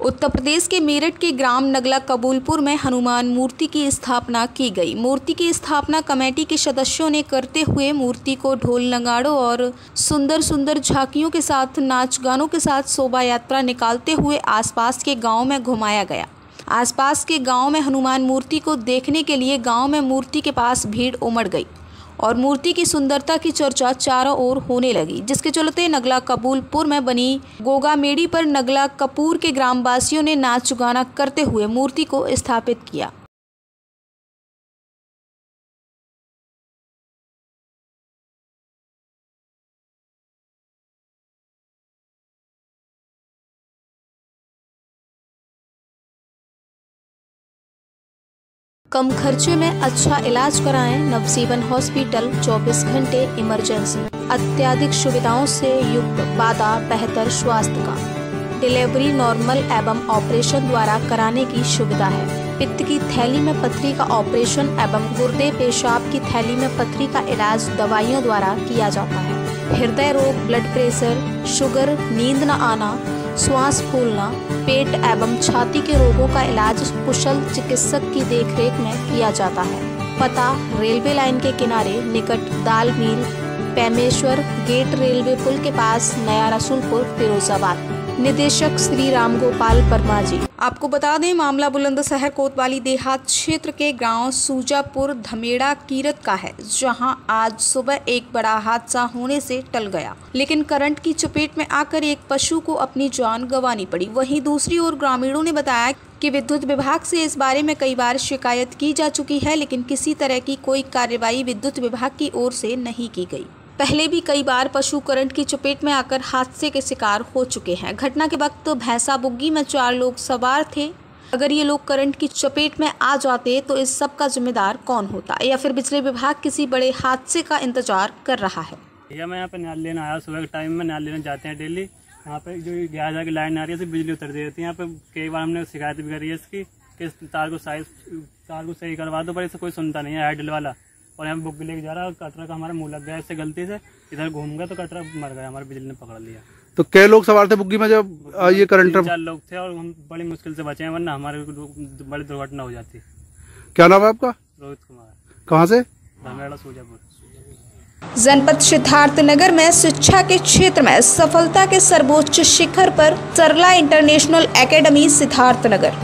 उत्तर प्रदेश के मेरठ के ग्राम नगला कबूलपुर में हनुमान मूर्ति की स्थापना की गई। मूर्ति की स्थापना कमेटी के सदस्यों ने करते हुए मूर्ति को ढोल नगाड़ों और सुंदर सुंदर झांकियों के साथ नाच गानों के साथ शोभा यात्रा निकालते हुए आसपास के गांव में घुमाया गया। आसपास के गांव में हनुमान मूर्ति को देखने के लिए गांव में मूर्ति के पास भीड़ उमड़ गई और मूर्ति की सुंदरता की चर्चा चारों ओर होने लगी, जिसके चलते नगला कबूलपुर में बनी गोगा मेड़ी पर नगला कपूर के ग्रामवासियों ने नाच गाना करते हुए मूर्ति को स्थापित किया। कम खर्चे में अच्छा इलाज कराएं। नवजीवन हॉस्पिटल 24 घंटे इमरजेंसी, अत्याधिक सुविधाओं से युक्त वादा बेहतर स्वास्थ्य का। डिलीवरी नॉर्मल एवं ऑपरेशन द्वारा कराने की सुविधा है। पित्त की थैली में पथरी का ऑपरेशन एवं गुर्दे पेशाब की थैली में पथरी का इलाज दवाइयों द्वारा किया जाता है। हृदय रोग, ब्लड प्रेशर, शुगर, नींद न आना, श्वास फूलना, पेट एवं छाती के रोगों का इलाज कुशल चिकित्सक की देखरेख में किया जाता है। पता रेलवे लाइन के किनारे निकट दाल मिल, पेमेश्वर गेट, रेलवे पुल के पास, नया रसूलपुर, फिरोजाबाद। निदेशक श्री राम गोपाल वर्मा जी। आपको बता दें, मामला बुलंदशहर कोतवाली देहात क्षेत्र के गांव सूजापुर धमेड़ा कीरत का है, जहां आज सुबह एक बड़ा हादसा होने से टल गया, लेकिन करंट की चपेट में आकर एक पशु को अपनी जान गंवानी पड़ी। वहीं दूसरी ओर ग्रामीणों ने बताया कि विद्युत विभाग से इस बारे में कई बार शिकायत की जा चुकी है, लेकिन किसी तरह की कोई कार्रवाई विद्युत विभाग की ओर से नहीं की गई। पहले भी कई बार पशु करंट की चपेट में आकर हादसे के शिकार हो चुके हैं। घटना के वक्त भैंसा बुग्गी में 4 लोग सवार थे। अगर ये लोग करंट की चपेट में आ जाते तो इस सब का जिम्मेदार कौन होता, या फिर बिजली विभाग किसी बड़े हादसे का इंतजार कर रहा है। भैया मैं यहाँ पे न्याल लेना आया, सुबह के टाइम में न्याल लेने जाते हैं डेली। यहाँ पे जो 11 की लाइन आ रही है बिजली उतर दे रही है। यहाँ पे कई बार हमने शिकायत भी करी है इसकी कि तार को सही करवा दो, पर इसे कोई सुनता नहीं है एयरटेल वाला। और यहाँ बुक भी लेके जा रहा है, कटरा का हमारा मुंह लग गया इससे गलती से, इधर घूम गया तो कटरा मर गया, हमारे बिजली ने पकड़ लिया। तो कई लोग सवार थे बुग्गी में जब ये करंट? 4 लोग थे और हम बड़ी मुश्किल से बचे हैं, वरना हमारे बड़ी दुर्घटना हो जाती। क्या नाम है आपका? रोहित कुमार। कहाँ से? धमेड़ा सूजापुर। जनपद सिद्धार्थनगर में शिक्षा के क्षेत्र में सफलता के सर्वोच्च शिखर पर सरला इंटरनेशनल एकेडमी सिद्धार्थनगर।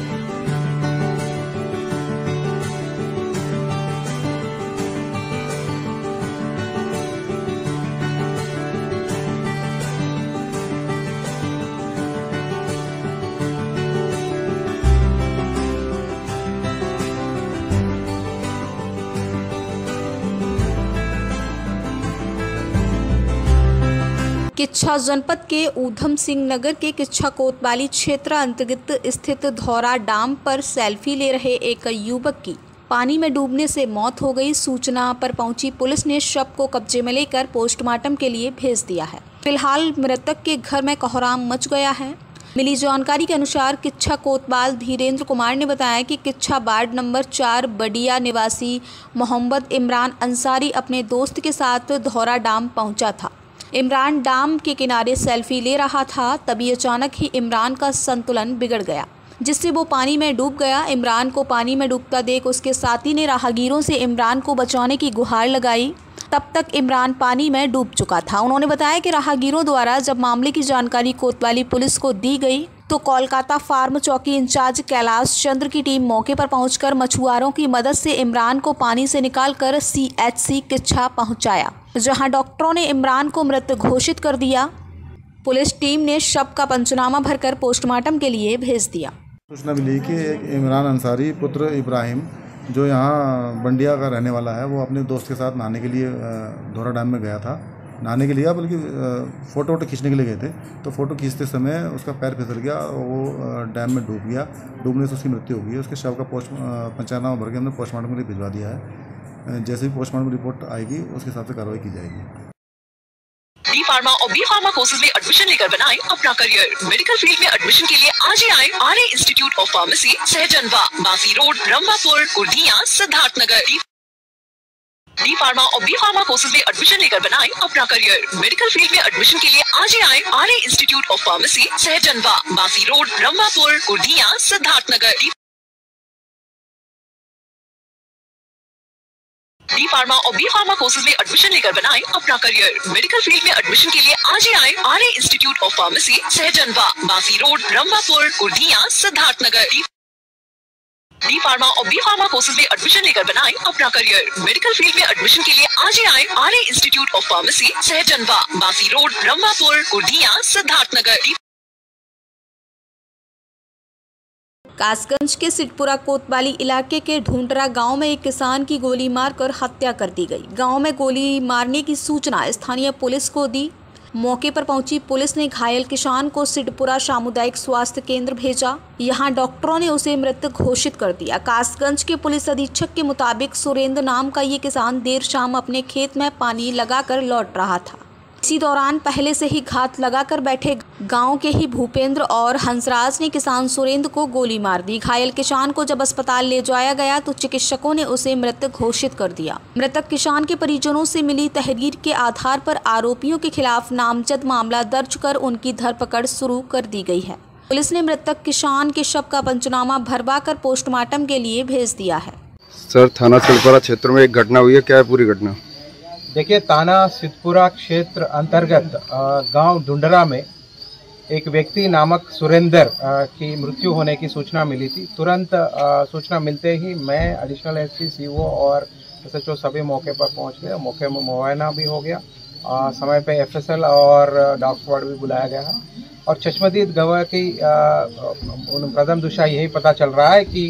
किच्छा जनपद के ऊधम सिंह नगर के किच्छा कोतवाली क्षेत्र अंतर्गत स्थित धौरा डैम पर सेल्फी ले रहे एक युवक की पानी में डूबने से मौत हो गई। सूचना पर पहुंची पुलिस ने शव को कब्जे में लेकर पोस्टमार्टम के लिए भेज दिया है। फिलहाल मृतक के घर में कोहराम मच गया है। मिली जानकारी के अनुसार किच्छा कोतवाल धीरेन्द्र कुमार ने बताया कि किच्छा वार्ड नंबर 4 बडिया निवासी मोहम्मद इमरान अंसारी अपने दोस्त के साथ धौरा डैम पहुंचा था। इमरान डैम के किनारे सेल्फी ले रहा था, तभी अचानक ही इमरान का संतुलन बिगड़ गया, जिससे वो पानी में डूब गया। इमरान को पानी में डूबता देख उसके साथी ने राहगीरों से इमरान को बचाने की गुहार लगाई। तब तक इमरान पानी में डूब चुका था। उन्होंने बताया कि राहगीरों द्वारा जब मामले की जानकारी कोतवाली पुलिस को दी गई तो कोलकाता फार्म चौकी इंचार्ज कैलाश चंद्र की टीम मौके पर पहुंचकर मछुआरों की मदद से इमरान को पानी से निकालकर CHC किच्छा पहुंचाया, जहां डॉक्टरों ने इमरान को मृत घोषित कर दिया। पुलिस टीम ने शव का पंचनामा भरकर पोस्टमार्टम के लिए भेज दिया। सूचना मिली कि एक इमरान अंसारी पुत्र इब्राहिम, जो यहाँ बंडिया का रहने वाला है, वो अपने दोस्त के साथ नहाने के लिए धौरा डैम में गया था। नहाने के लिए बल्कि फ़ोटो खींचने के लिए गए थे, तो फ़ोटो खींचते समय उसका पैर फिसल गया और वो डैम में डूब गया। डूबने से उसकी मृत्यु हो गई। उसके शव का पंचनामा भर के हमने पोस्टमार्टम के लिए भिजवा दिया है। जैसे ही पोस्टमार्टम रिपोर्ट आएगी उसके हिसाब से कार्रवाई की जाएगी। डी फार्मा और बी फार्मा कोर्सेज में एडमिशन लेकर बनाएं अपना करियर। मेडिकल फील्ड में एडमिशन के लिए आज ही आए RA institute of pharmacy, Sahjanwa, Basi road, Rambhapur, Kurdiya, Siddharthnagar. D pharma और बी फार्मा कोर्सेज में एडमिशन लेकर बनाएं अपना करियर। मेडिकल फील्ड में एडमिशन के लिए आज ही आए Arya institute of pharmacy, Sahjanwa, Basi road, Rambhapur, Kurdiya, Siddharthnagar. D pharma और बी फार्मा कोर्सेज में एडमिशन लेकर बनाएं अपना करियर। मेडिकल फील्ड में एडमिशन के लिए आज ही आए Arya institute of pharmacy, Sahjanwa, Basi road, Rambhapur, Kurdiya, Siddharthnagar. D pharma और बी फार्मा कोर्सेज में एडमिशन लेकर बनाएं अपना करियर। मेडिकल फील्ड में एडमिशन के लिए आज ही आए Arya institute of pharmacy, Sahjanwa, Basi road, Rambhapur, Kurdiya, Siddharthnagar. Kasganj के सिद्धपुरा कोतवाली इलाके के ढूंढरा गांव में एक किसान की गोली मारकर हत्या कर दी गई। गांव में गोली मारने की सूचना स्थानीय पुलिस को दी। मौके पर पहुंची पुलिस ने घायल किसान को सिद्धपुरा सामुदायिक स्वास्थ्य केंद्र भेजा। यहां डॉक्टरों ने उसे मृत घोषित कर दिया। कासगंज के पुलिस अधीक्षक के मुताबिक सुरेंद्र नाम का ये किसान देर शाम अपने खेत में पानी लगाकर लौट रहा था। इसी दौरान पहले से ही घात लगाकर बैठे गांव के ही भूपेंद्र और हंसराज ने किसान सुरेंद्र को गोली मार दी। घायल किसान को जब अस्पताल ले जाया गया तो चिकित्सकों ने उसे मृत घोषित कर दिया। मृतक किसान के परिजनों से मिली तहरीर के आधार पर आरोपियों के खिलाफ नामजद मामला दर्ज कर उनकी धरपकड़ शुरू कर दी गई है। पुलिस ने मृतक किसान के शव का पंचनामा भरवा कर पोस्टमार्टम के लिए भेज दिया है। सर, थाना सिद्धपुरा क्षेत्र में एक घटना हुई है, क्या है पूरी घटना? देखिए, थाना सिद्धपुरा क्षेत्र अंतर्गत गांव ढूंढरा में एक व्यक्ति नामक सुरेंद्र की मृत्यु होने की सूचना मिली थी। तुरंत सूचना मिलते ही मैं एडिशनल एसपी, सीओ और एसएचओ सभी मौके पर पहुंच गए। मौके में मुआयना भी हो गया। समय पे एफएसएल और डॉग स्क्वाड भी बुलाया गया है। और चश्मदीद गवाह की प्रथम दिशा यही पता चल रहा है कि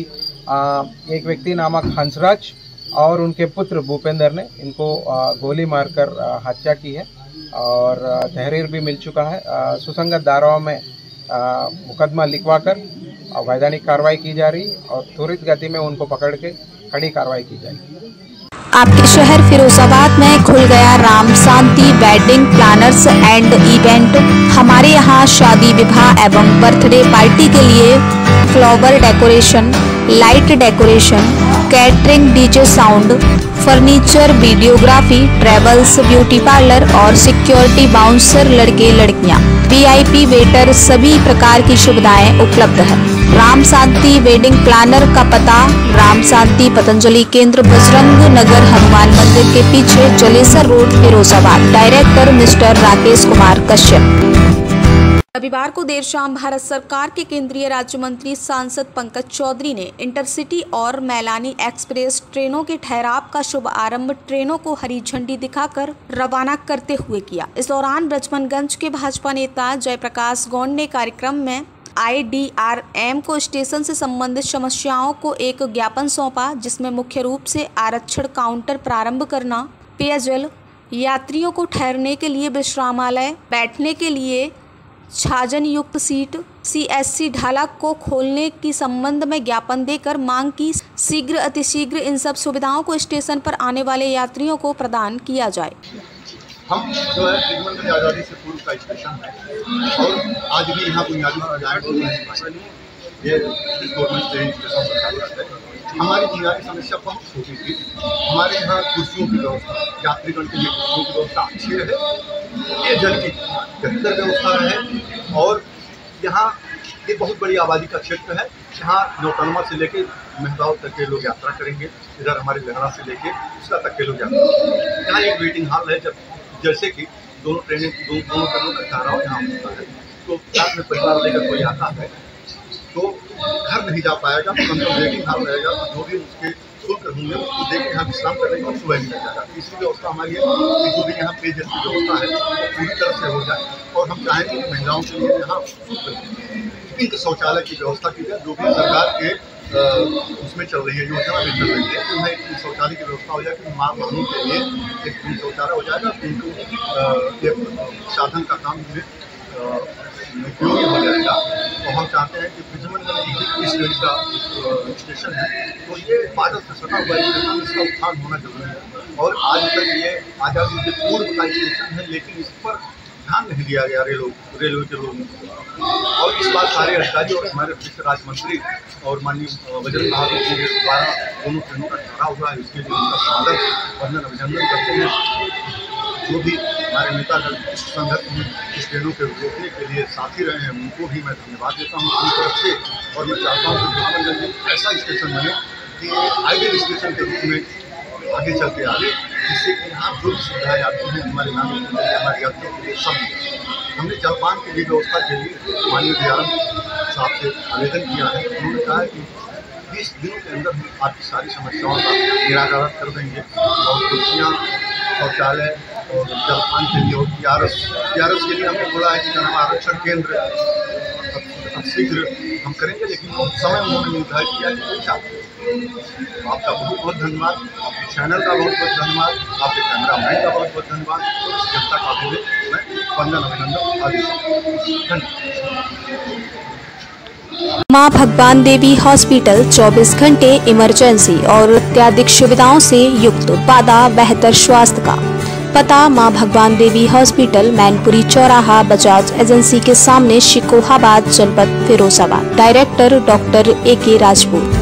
एक व्यक्ति नामक हंसराज और उनके पुत्र भूपेंद्र ने इनको गोली मारकर हत्या की है और तहरीर भी मिल चुका है। सुसंगत धाराओं में मुकदमा लिखवाकर वैधानिक कार्रवाई की जा रही है और त्वरित गति में उनको पकड़ के कड़ी कार्रवाई की जाएगी। आपके शहर फिरोजाबाद में खुल गया Ram Shanti wedding planners and event. हमारे यहाँ शादी, विवाह एवं बर्थडे पार्टी के लिए flower decoration, light decoration, catering, DJ sound, furniture, videography, travels, beauty parlour और सिक्योरिटी बाउंसर, लड़के लड़कियां, वीआईपी वेटर, सभी प्रकार की सुविधाएं उपलब्ध है। राम शांति वेडिंग प्लानर का पता: राम शांति पतंजलि केंद्र, बजरंग नगर, हनुमान मंदिर के पीछे, Jalesar road, Firozabad. Director mister Rakesh Kumar Kashyap. रविवार को देर शाम भारत सरकार के केंद्रीय राज्य मंत्री सांसद पंकज चौधरी ने इंटरसिटी और मैलानी एक्सप्रेस ट्रेनों के ठहराव का शुभारंभ ट्रेनों को हरी झंडी दिखाकर रवाना करते हुए किया। इस दौरान ब्रजमनगंज के भाजपा नेता जयप्रकाश गौड़ ने कार्यक्रम में IDRM को स्टेशन से संबंधित समस्याओं को एक ज्ञापन सौंपा, जिसमें मुख्य रूप से आरक्षण काउंटर प्रारंभ करना, पेयजल, यात्रियों को ठहरने के लिए विश्रामालय, बैठने के लिए छाजन युक्त सीट, CSC ढाला को खोलने की संबंध में ज्ञापन देकर मांग की शीघ्र अतिशीघ्र इन सब सुविधाओं को स्टेशन पर आने वाले यात्रियों को प्रदान किया जाए। हम जो है जीवन में आज़ादी से पूर्व का स्टेशन है और आज भी यहाँ बुनियादी सुविधाएं ये गवर्नमेंट ट्रेन स्टेशन संचालित है। हमारी बुनियादी समस्या बहुत छोटी थी। हमारे यहाँ कुर्सियों की व्यवस्था, यात्रीगण के लिए कुर्सियों की व्यवस्था अच्छी है, ये जल की बेहतर व्यवस्था है और यहाँ ये बहुत बड़ी आबादी का क्षेत्र है। यहाँ नौतनवा से लेके मेहदाव तक के लोग यात्रा करेंगे, इधर हमारे लहरा से लेके उसका तक के लोग यात्रा करेंगे। यहाँ एक वेटिंग हॉल है, जैसे कि दोनों ट्रेनें दोनों ट्रेनों का ठहराव यहाँ होता है, तो साथ में परिवार लेकर कोई आता है तो घर नहीं जा पाएगा, तो कम से कम वेटिंग हॉल रहेगा, तो जो भी उसके शुल्क होंगे उसको देकर यहाँ विश्राम करने और सुबह निकल जाएगा। तीसरी व्यवस्था हमारी है कि जो भी यहाँ पेयजल की व्यवस्था है वो पूरी तरह से हो जाए और हम चाहेंगे कि महिलाओं के लिए यहाँ पिंक शौचालय की व्यवस्था की जाए, जो भी सरकार के उसमें चल रही है, योजना में चल रही है, तो उन्हें एक शौचालय की व्यवस्था हो जाए कि माँ बहनों के लिए एक पिंक शौचालय हो जाएगा, उनको एक साधन का काम में उपयोगी हो जाएगा। तो हम चाहते हैं कि ब्रजमनगंज इस श्रेणी का स्टेशन है, तो ये बादल से सटा हुआ स्टेशन, इसका उत्थान होना जरूरी है। और आज तक ये आज़ादी से पूर्व का स्टेशन है, लेकिन इस पर ध्यान नहीं दिया गया रेलवे के लोगों को। और इस बार सारे अधिकारी और हमारे वित्त राज्य मंत्री और माननीय बजरंग बहादुर जी के द्वारा दोनों ट्रेनों का ठहराव हुआ है, इसके लिए उनका स्वागत वंदन अभिनंदन करते हैं। जो भी हमारे नेतागण इस संदर्भ में इस ट्रेनों के रोकने के लिए साथी रहे हैं, उनको भी मैं धन्यवाद देता हूँ अपनी तरफ से। और मैं चाहता हूँ कि गोपालगंज ऐसा स्टेशन बने कि आइडियल स्टेशन के रूप में आगे चल के आगे, जिससे कि यहाँ जो भी सुविधाएँ आती हैं हमारे नागरिकों के लिए, हमारे यात्रियों के लिए सब। हमने जलपान की भी व्यवस्था के लिए माननीय दयानंद साहब से आवेदन किया है। उन्होंने कहा है कि 20 दिनों के अंदर हम आपकी सारी समस्याओं का निराकरण कर देंगे। और कुर्सियाँ, शौचालय और जलपान के लिए और PRS के लिए हमने बोला है कि जन आरक्षण केंद्र शीघ्र हम करेंगे, लेकिन समय उन्होंने निर्धारित किया है। आपका बहुत बहुत धन्यवाद, आपके चैनल का बहुत बहुत धन्यवाद, आपके कैमरामैन का बहुत बहुत धन्यवाद, और इस जनता का भी मैं वंदन अभिनंदन आदि धन्यवाद। मां भगवान देवी हॉस्पिटल 24 घंटे इमरजेंसी और अत्याधिक सुविधाओं से युक्त, वादा बेहतर स्वास्थ्य का। पता मां भगवान देवी हॉस्पिटल, मैनपुरी चौराहा, बजाज एजेंसी के सामने, शिकोहाबाद, जनपद Firozabad. Director doctor AK Rajput.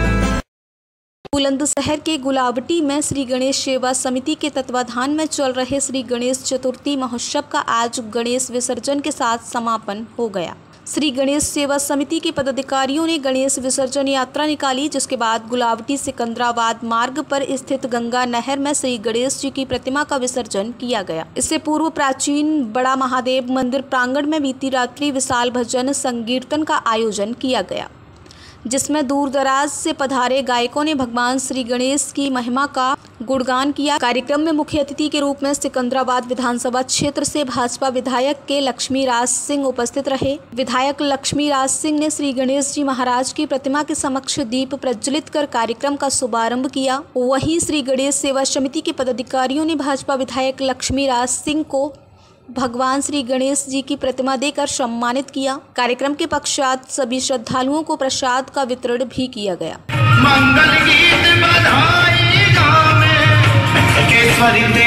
Bulandshahr के गुलावटी में श्री गणेश सेवा समिति के तत्वाधान में चल रहे श्री गणेश चतुर्थी महोत्सव का आज गणेश विसर्जन के साथ समापन हो गया। श्री गणेश सेवा समिति के पदाधिकारियों ने गणेश विसर्जन यात्रा निकाली, जिसके बाद गुलावटी सिकंदराबाद मार्ग पर स्थित गंगा नहर में श्री गणेश जी की प्रतिमा का विसर्जन किया गया। इससे पूर्व प्राचीन बड़ा महादेव मंदिर प्रांगण में बीती रात्रि विशाल भजन संकीर्तन का आयोजन किया गया, जिसमें दूर दराज से पधारे गायकों ने भगवान श्री गणेश की महिमा का गुणगान किया। कार्यक्रम में मुख्य अतिथि के रूप में सिकंदराबाद विधानसभा क्षेत्र से भाजपा विधायक के लक्ष्मीराज सिंह उपस्थित रहे। विधायक लक्ष्मीराज सिंह ने श्री गणेश जी महाराज की प्रतिमा के समक्ष दीप प्रज्वलित कर कार्यक्रम का शुभारंभ किया। वहीं श्री गणेश सेवा समिति के पदाधिकारियों ने भाजपा विधायक लक्ष्मीराज सिंह को भगवान श्री गणेश जी की प्रतिमा देकर सम्मानित किया। कार्यक्रम के पश्चात सभी श्रद्धालुओं को प्रसाद का वितरण भी किया गया। मंगल गीत बधाई गावे, केसरी दे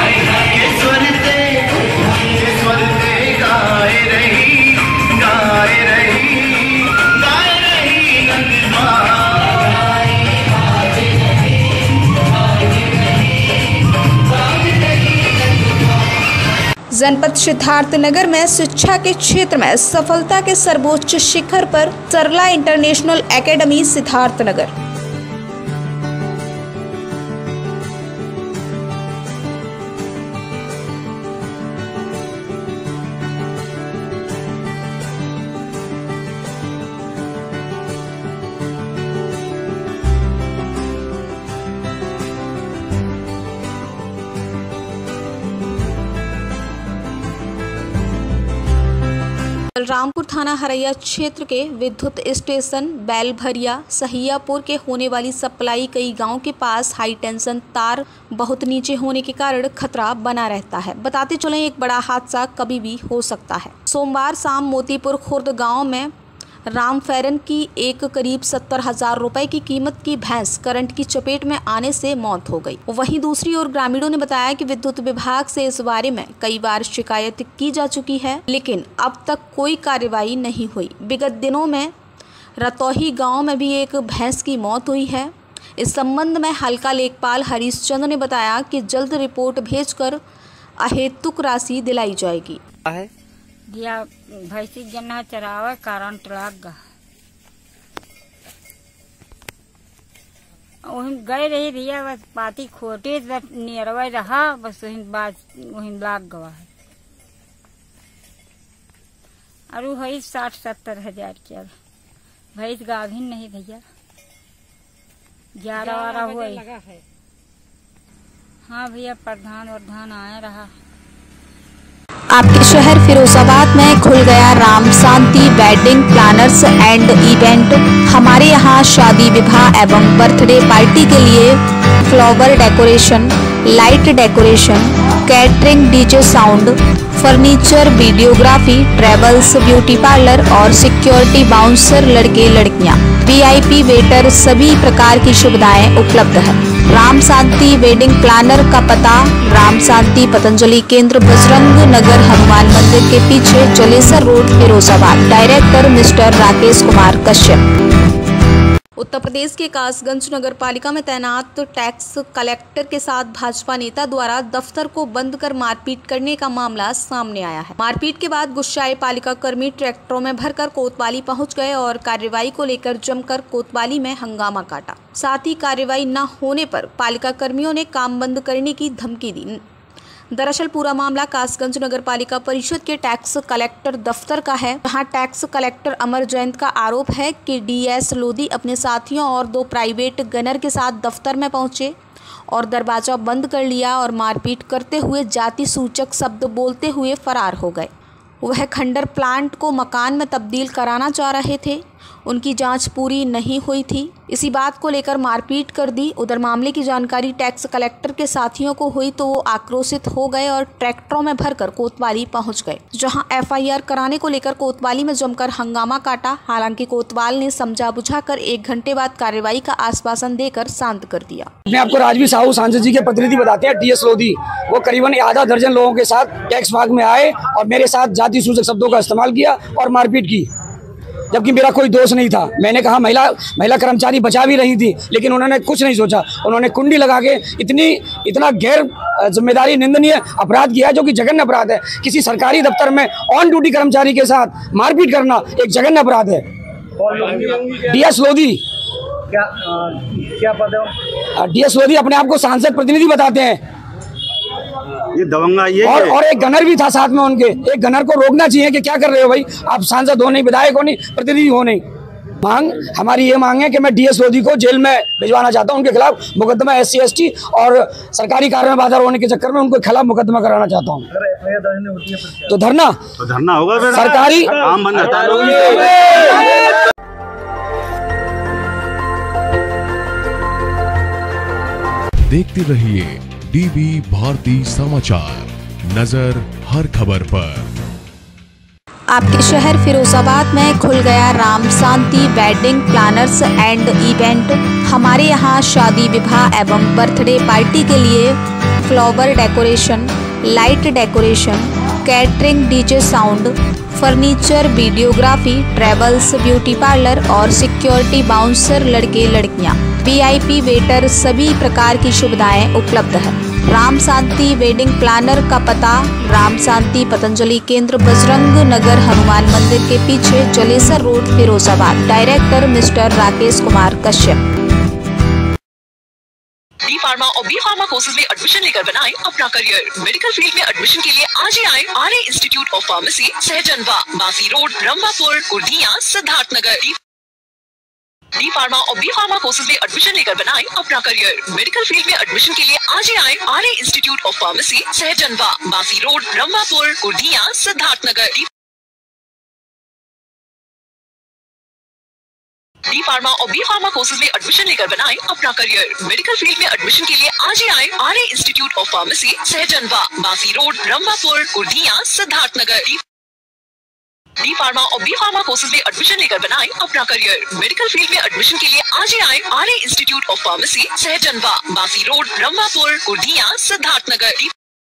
गाए रही जनपद सिद्धार्थनगर में शिक्षा के क्षेत्र में सफलता के सर्वोच्च शिखर पर सरला इंटरनेशनल एकेडमी सिद्धार्थनगर। बलरामपुर थाना हरैया क्षेत्र के विद्युत स्टेशन बैलभरिया सहियापुर के होने वाली सप्लाई कई गांव के पास हाई टेंशन तार बहुत नीचे होने के कारण खतरा बना रहता है। बताते चलें, एक बड़ा हादसा कभी भी हो सकता है। सोमवार शाम मोतीपुर खुर्द गांव में राम फेरन की एक करीब 70,000 रुपए की कीमत की भैंस करंट की चपेट में आने से मौत हो गई। वहीं दूसरी ओर ग्रामीणों ने बताया कि विद्युत विभाग से इस बारे में कई बार शिकायत की जा चुकी है, लेकिन अब तक कोई कार्रवाई नहीं हुई। विगत दिनों में रतौही गांव में भी एक भैंस की मौत हुई है। इस संबंध में हल्का लेखपाल हरीशचंद्र ने बताया कि जल्द रिपोर्ट भेजकर अहेतुक राशि दिलाई जाएगी। दिया भैंसी गन्ना चरावे करंट लग गा, वहीं गए रही दिया बस पाती खोटे नियरवा रहा, बस वहीं लाग गवा है। और है 60-70 हजार के भैंस गाभिन नहीं भैया 11-12 हुआ। हाँ भैया प्रधान आया रहा। आपके शहर फिरोजाबाद में खुल गया Ram Shanti wedding planners and event. हमारे यहाँ शादी विवाह एवं बर्थडे पार्टी के लिए flower decoration, light decoration, catering, DJ sound, furniture, videography, travels, beauty parlour और सिक्योरिटी बाउंसर लड़के लड़कियां, वीआईपी वेटर, सभी प्रकार की सुविधाएं उपलब्ध है। राम शांति वेडिंग प्लानर का पता: राम शांति पतंजलि केंद्र, बजरंग नगर, हनुमान मंदिर के पीछे, Jalesar road, Firozabad. Director mister Rakesh Kumar Kashyap. Uttar Pradesh के कासगंज नगर पालिका में तैनात टैक्स कलेक्टर के साथ भाजपा नेता द्वारा दफ्तर को बंद कर मारपीट करने का मामला सामने आया है। मारपीट के बाद गुस्साए पालिका कर्मी ट्रैक्टरों में भरकर कोतवाली पहुंच गए और कार्रवाई को लेकर जमकर कोतवाली में हंगामा काटा। साथ ही कार्रवाई न होने पर पालिका कर्मियों ने काम बंद करने की धमकी दी। दरअसल पूरा मामला कासगंज नगर पालिका परिषद के टैक्स कलेक्टर दफ्तर का है, जहां टैक्स कलेक्टर अमर जयंत का आरोप है कि डीएस लोधी अपने साथियों और 2 प्राइवेट गनर के साथ दफ्तर में पहुंचे और दरवाजा बंद कर लिया और मारपीट करते हुए जाति सूचक शब्द बोलते हुए फरार हो गए। वह खंडर प्लांट को मकान में तब्दील कराना चाह रहे थे। उनकी जांच पूरी नहीं हुई थी। इसी बात को लेकर मारपीट कर दी। उधर मामले की जानकारी टैक्स कलेक्टर के साथियों को हुई तो वो आक्रोशित हो गए और ट्रैक्टरों में भरकर कोतवाली पहुंच गए, जहां एफआईआर कराने को लेकर कोतवाली में जमकर हंगामा काटा। हालांकि कोतवाल ने समझा बुझाकर 1 घंटे बाद कार्रवाई का आश्वासन देकर शांत कर दिया। अपने आपको राजवीर साहू सांसद जी के प्रतिनिधि बताते हैं, डीएस लोधी, वो करीबन आधा दर्जन लोगों के साथ टैक्स विभाग में आए और मेरे साथ जाति सूचक शब्दों का इस्तेमाल किया और मारपीट की, जबकि मेरा कोई दोष नहीं था। मैंने कहा महिला कर्मचारी बचा भी रही थी, लेकिन उन्होंने कुछ नहीं सोचा। उन्होंने कुंडी लगा के इतना गैर जिम्मेदारी निंदनीय अपराध किया, जो कि जघन्य अपराध है। किसी सरकारी दफ्तर में ऑन ड्यूटी कर्मचारी के साथ मारपीट करना एक जघन्य अपराध है। डीएस लोधी क्या पद है? डीएस लोधी अपने आप को सांसद प्रतिनिधि बताते हैं। ये दबंगा ये और एक गनर भी था साथ में उनके। एक गनर को रोकना चाहिए कि क्या कर रहे हो भाई, आप सांसद हो नहीं, विधायक हो नहीं, प्रतिनिधि हो नहीं। हमारी ये मांग है कि मैं डीएस लोधी को जेल में भिजवाना चाहता हूं। उनके खिलाफ मुकदमा SC ST और सरकारी कार्य में बाधा होने के चक्कर में उनके खिलाफ मुकदमा कराना चाहता हूं। तो धरना होगा फिर सरकारी आम बंद हड़ताल। देखते रहिए DB भारती समाचार, नजर हर खबर पर। आपके शहर फिरोजाबाद में खुल गया Ram Shanti wedding planners and event. हमारे यहाँ शादी, विवाह एवं बर्थडे पार्टी के लिए flower decoration, light decoration, catering, DJ sound, furniture, videography, travels, beauty parlour और सिक्योरिटी बाउंसर लड़के लड़कियां, वीआईपी वेटर, सभी प्रकार की सुविधाएं उपलब्ध है। राम शांति वेडिंग प्लानर का पता: राम शांति पतंजलि केंद्र, बजरंग नगर, हनुमान मंदिर के पीछे, Jalesar road, Firozabad. Director mister Rakesh Kumar Kashyap. D pharma और बी फार्मा कोर्सेज में एडमिशन लेकर बनाएं अपना करियर। मेडिकल फील्ड में एडमिशन के लिए आज ही आए Arya institute of pharmacy, Sahjanwa, Basi road, Rambhapur, Kurdiya, Siddharthnagar. D pharma और बी फार्मा कोर्सेज में एडमिशन लेकर बनाएं अपना करियर। मेडिकल फील्ड में एडमिशन के लिए आज ही आए Arya institute of pharmacy, Sahjanwa, Basi road, Rambhapur, Kurdiya, Siddharthnagar. D pharma और बी फार्मा कोर्सेज में एडमिशन लेकर बनाएं अपना करियर। मेडिकल फील्ड में एडमिशन के लिए आज ही आए Arya institute of pharmacy, Sahjanwa, Basi road, Rambhapur, Kurdiya, Siddharthnagar. D pharma और बी फार्मा कोर्सेज में एडमिशन लेकर बनाएं अपना करियर। मेडिकल फील्ड में एडमिशन के लिए आज ही आए Arya institute of pharmacy, Sahjanwa, Basi road, Rambhapur, Kurdiya, Siddharthnagar.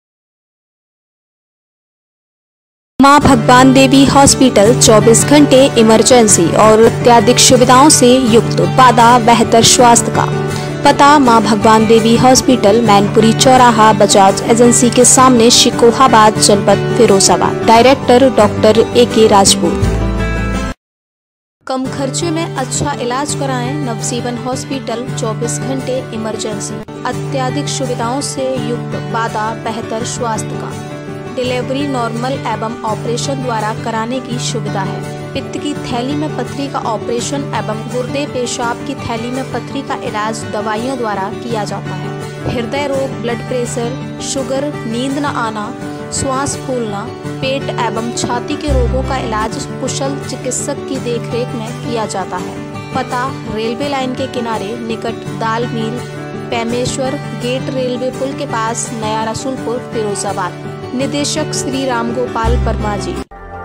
मां भगवान देवी हॉस्पिटल 24 घंटे इमरजेंसी और अत्याधिक सुविधाओं से युक्त, वादा बेहतर स्वास्थ्य का। पता: मां भगवान देवी हॉस्पिटल, मैनपुरी चौराहा, बजाज एजेंसी के सामने, शिकोहाबाद, जनपद Firozabad. Director doctor AK Rajput. कम खर्चे में अच्छा इलाज कराएं नवजीवन हॉस्पिटल 24 घंटे इमरजेंसी, अत्याधिक सुविधाओं से युक्त, वादा बेहतर स्वास्थ्य का। डिलीवरी नॉर्मल एवं ऑपरेशन द्वारा कराने की सुविधा है। पित्त की थैली में पथरी का ऑपरेशन एवं गुर्दे पेशाब की थैली में पथरी का इलाज दवाइयों द्वारा किया जाता है। हृदय रोग, ब्लड प्रेशर, शुगर, नींद न आना, श्वास फूलना, पेट एवं छाती के रोगों का इलाज कुशल चिकित्सक की देखरेख में किया जाता है। पता: रेलवे लाइन के किनारे निकट दाल मिल, पैमेश्वर गेट रेलवे पुल के पास, नया रसूलपुर, फिरोजाबाद। निदेशक श्री राम गोपाल वर्मा जी।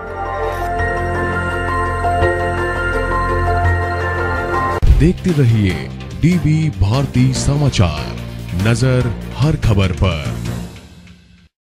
देखते रहिए डीबी भारती समाचार, नजर हर खबर पर।